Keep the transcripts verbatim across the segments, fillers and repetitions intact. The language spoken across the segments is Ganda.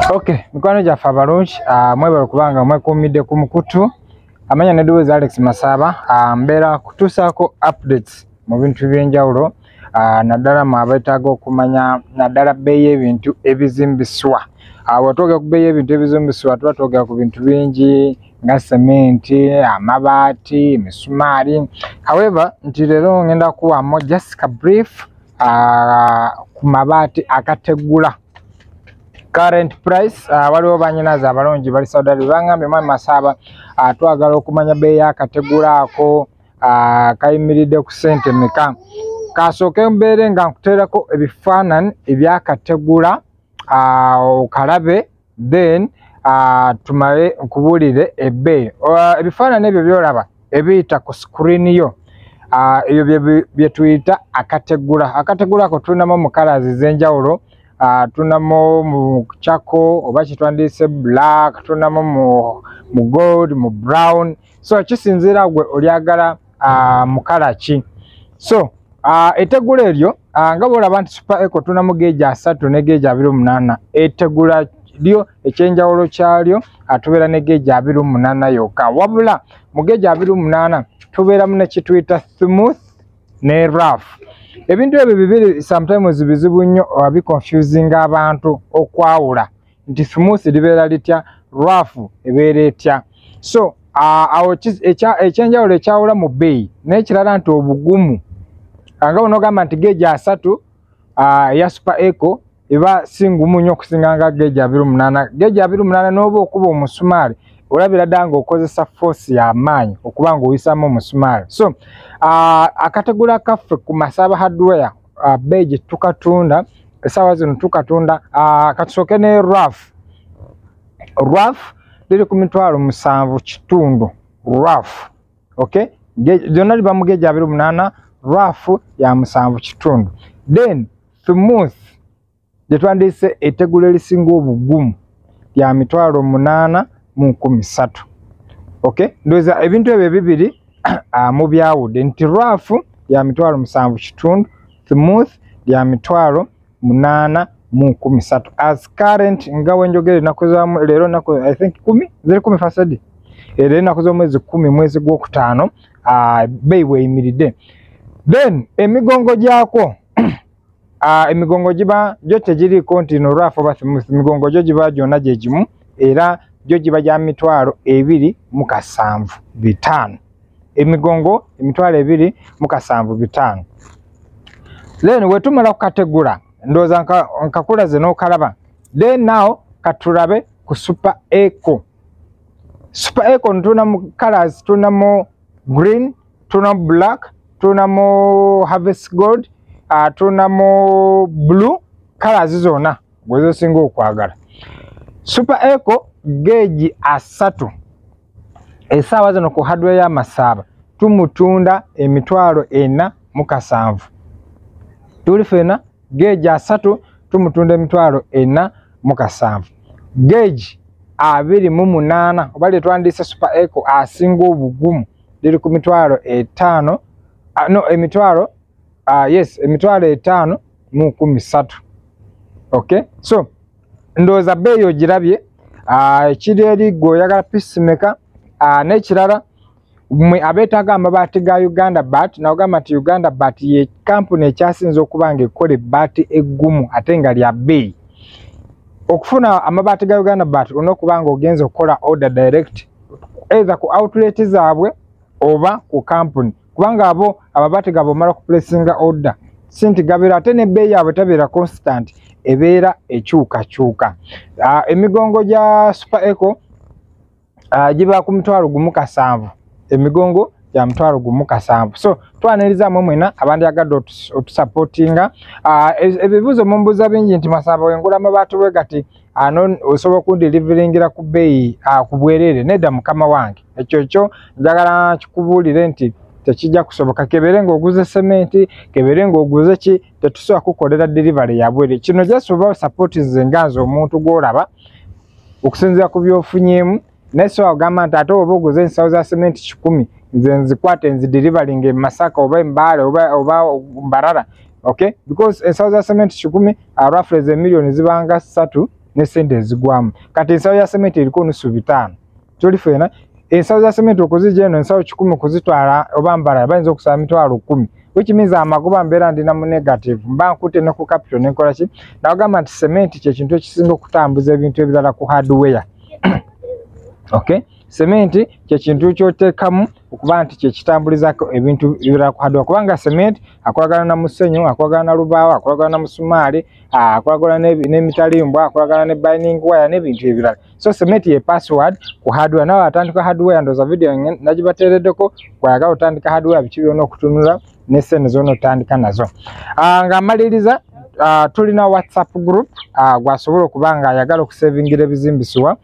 Okay, mikwano gyaffe abalungi uh, mwebale kubanga mwekumidde ku mukutu amanya nedowooza Alex Masaba uh, mbeera kutuusaako updates mu bintu by'enjawulo uh, naddala mwabetaaga okumanya naddala bbeeyi y'ebintu ebizimbiswa. Uh, watwogera ku bbeeyi y'ebintu ebizimbiswa tuba twogera ku bintu bingi nga sementi, amabaati, emisumaali. However, nti leero ngenda kuwamu just a brief uh, ku mabaati akategula. Current price uh, waliwo banyinaza abalungi bali Saudi Arabia bangambe Manya Masaba uh, twagala okumanya bbeeyi akategula ako uh, kayimiridde ku sente meka. Kasooke mbeere nga nkuteerako ebifaananyi ebyakategula uh, okalabe then uh, tumale nkubuulire ebbeeyi. Uh, ebifaananyi ebyo byolaba ebiyita ku screen yo uh, ebyo bye tuyita akategula. Akategula ako tulinamu mu colours ez'enjawulo. Uh, tunamo mu chako oba kitwandiise black, tunamo mu, mu gold, mu brown. So kisinziira gwe olyagala uh, mu kala ki. So uh, etegula eryo uh, nga bwolaba nti Super Eco tunamo geeji asatu ne geeji abiri munaana. Etegula lyo ekyenjawulo kyalyo uh, tubeera ne geeji abiri munaana yokka. Wabula mu geeji abiri munaana tubeeramu ne kituyita smooth ne rough. Ebintu ebyo bibiri sometimes bizibu nnyo abi confusing abantu okwawula nti smooth libeera litya, rough ebeera etya. So awo ekyenjawulo ekyawula mu bbeeyi n'ekirala nti obugumu nga onogamba nti geeji asatu eya Super Eco eba singumu nnyo okusinga nga geeji abiri munaana. Geeji abiri munaana n'oba okuba omusumaali olabira ddala ng'okozesa force y'amaanyi okuba ng'oyisamu omusumaali. So uh, akategula kaffe ku Masaba hardware uh, bbeeyi gye tukatunda essaawa zino tukatunda uh, katusooke ne rough. Rough liri ku mitwalo musanvu kitundu rough. Okay, lyonna liba mu geeji abiri munaana, rough ya musanvu kitundu. Then smooth gye twandiise etegula erisinga obugumu ya mitwalo munaana mu nkumi ssatu. Okay, ndoza ebintu ebyo bibiri uh, mu byawudde nti rough ya mitwalo musanvu kitundu, smooth ya mitwalo munaana mu nkumi ssatu. As current nga wenjogere nakuzamu leero nako I think kumi ziri kumi fasadi leero nakuza mwezi kumi mwezi gw'okutaano uh, bbeeyi bweyimiridde. Then emigongo gyako uh, emigongo giba gyo tegiriiko nti no rough oba smooth. Emigongo gyo giba gyonna gye gimu era gyo giba gya mitwalo ebiri mu kasanvu bitaano. Emigongo emitwalo ebiri mu kasanvu bitaano. Then wetumala kukategula ndowooza nkakulaze n'okalaba. Then now katulabe ku Super Eco. Super Eco tunamu colors, tunamu green, tunamu black, tunamu harvest gold, uh, tunamu blue. Colors zonna gwezo singa okwagala. Super Eco geeji asatu essaawa zino ku hardware ya Masaba tumutunda emitwalo ena mu kasanvu. Tuli fena geeji asatu tumutunda emitwalo ena mu kasanvu. Geeji abiri mu munaana oba lye twandiise Super Eco asinga obugumu liri ku mitwalo etaano uh, no emitwalo uh, yes emitwalo etaano mu nkumi ssatu. Okay, so ndowooza bbeeyi ogirabye. Uh, ekiri eri gwe oyagala peacemaker uh, n'ekirala mwe abeetaaga amabaati ga Uganda Bat nawogamba nti Uganda Bat ye kampuni ekyasinze okuba nga ekola ebbaati eggumu ate nga lya bbeeyi. Okufuna amabaati ga Uganda Bat olina okuba nga ogenza okukola order direct either ku outlet zaabwe oba ku kampuni kubanga abo amabaati gaabwe omala kuplacinga order sinti gabeera ate n'ebbeeyi yaabwe tabeera constant ebeera ekyukakyuka. Uh, emigongo gya Super Eco uh, giba ku mitwalo gumu kasanvu. Emigongo ya mitwalo gumu kasanvu. So twanirizamu mwena abandiyagadde otusupportinga. Uh, ebibuuzo mumbuuza bingi nti Masaba wengula amabaati bwe gati ano osobola okundeliveringera ku bbeeyi uh, ku bwereere. Nedda mukama wange ekyo kyo njagala kikubuulire nti tekijja kusoboka. Kebere ng'oguze sementi, kebere ng'oguze ki, tetusobola kukolera delivery ya bwere. Kino just oba support nze nganze omuntu gw'olaba okusinziira ku byofunyeemu naye so agamba nti ate oba oguze ensawo za sementi kikumi nze nzikwate nzidelivery nge Masaka oba Mbale oba oba Mbarara. Okay, because ensawo za sementi kikumi uh, roughly ze million zibanga ssatu ne sente ezigwamu kati ensawo ya cement eriko nusu bitano tuli fena ensawo za cement okuzija eno ensawo kikumi kuzitwala oba mbala bayinza okusaba mitwalo kumi which means amagoba mbeera ndina mu negative mba nkute ne ku capital nenkola ki nawagamba nti cement kye kintu ekisinga okutambuza ebintu ebirala ku hardware okay cement kye kintu kyoteekamu okuba nti kye kitambulizako ebintu ebirala ku hardware kubanga cement akolagana na musenyu akolagana na lubaawo akolagana na musumaali akolagana n'emitalimbwa akolagana ne binding wire n'ebintu ebirala so cement ye password ku hardware nawe atandika hardware ndoza video nagibateereddeko kwayagala otandika hardware biki byonna okutunula n'essene zonna otandika nazo nga maliriza tulina WhatsApp group gwasobola okuba nga ayagala okusavingira ebizimbisibwa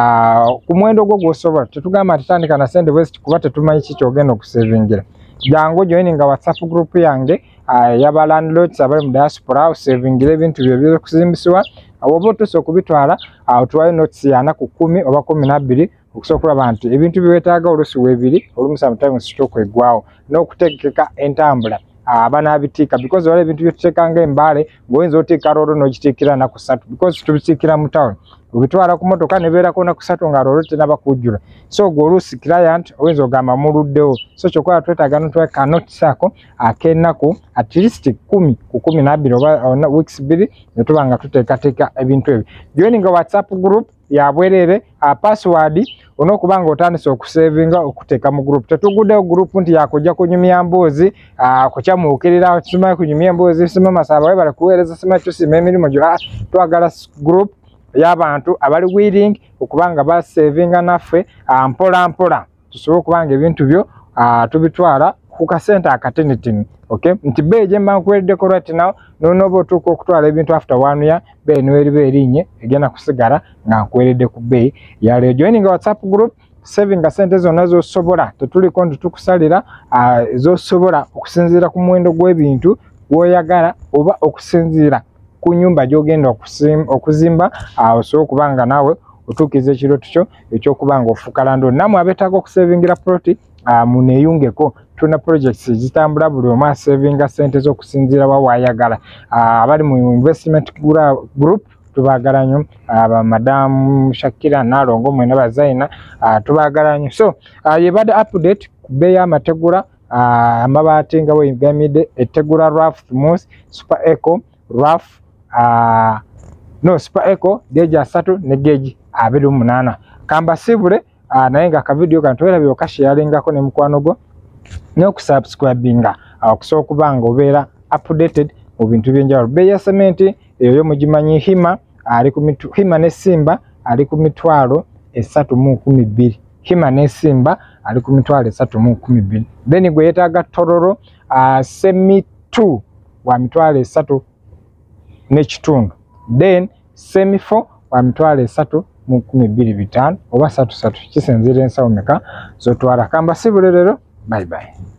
Uh, kumwendo gwo gwosobola tetugamba tutandika na sente west kuba tetumanyi ki kyogenda okusavingira jangu joininga WhatsApp group yange uh, yaba landlords abali mu diaspora osavingira ebintu byo byo kuzimbisibwa oba otuso kubitwala uh, tuwayo notes yana ku kumi oba kumi na bbiri okusobola abantu ebintu biwetaaga olusi webiri olumu sometimes stock egwawo n'okutegeka entambula abana abitika because wale bintu byotekanga embale ngoyinza otika roro nogitikira na kusatu because tubitikira mu town ubitwala ku motoka nebera kona kusatu nga roro tena bakujura so golusi client oyinza ogamba muluddewo so chokola twetaga no tweka note sako akenako at least kumi ku kumi na bbiri oba weeks bbiri netubanga tuteka teka ebintu ebi joining a WhatsApp group ya bwerere a password onokubanga otandise okusavinga okuteka mu group tetugudde group nti yakojja kunyumya mbozi akukyamukirira kisima kunyumya mbozi sima masaba we bali kuweereza sima tusima emirimu gyo twagala group y'abantu abali willing okubanga ba savinga naffe mpola mpola tusobola okubanga ebintu byo tubitwala ku kasenta akatinitini okay nti beje mbankuweddeko right now nono botuko okutwala ebintu after one year be niweri berinye egena kusigala nga nkuweredde ku Beyi yale joining a WhatsApp group saving a sente zonna zosobola tetuliko nti tukusalira uh, zosobola okusinziira ku muwendo gw'ebintu gwoyagala oba okusinziira ku nyumba gyogenda okuzimba uh, osobola okubanga nawe otuukiza ekirooto kyo ekyokubanga ofuuka landlord namwe abetaaga okusavingira ploti uh, muneyungeko tuna projects zitambula buli omu asavinga sente z'okusinziira wa wayagala uh, abali mu investment group tubagala nnyo aba uh, madam Shakira Nalongo mwena bazaina uh, tubagala nnyo so uh, yebadde update ku Beyi amategula uh, amabaati nga wegamide etegula rough smooth super eco rough uh, no super eco geji asatu ne geji abiri mu munaana kamba sibule uh, naye nga ka video kano twerabye okashiyalingako ne mukwano gwo n'okusubscribinga okusobola okubanga obeera updated mu bintu byenjawulo Beyi ya cement eyo mugimanyi hima ali ku mitu hima ne simba ali ku mitwalo esatu mu nkumi bbiri hima ne simba ali ku mitwalo esatu mu nkumi bbiri then gwe yetaaga tororo uh, semi two wa mitwalo esatu n'ekitundu then semi four wa mitwalo esatu mu nkumi bbiri bitaano oba satu satu kisinziira ensawo meka zotwala kamba sibule leero bye bye.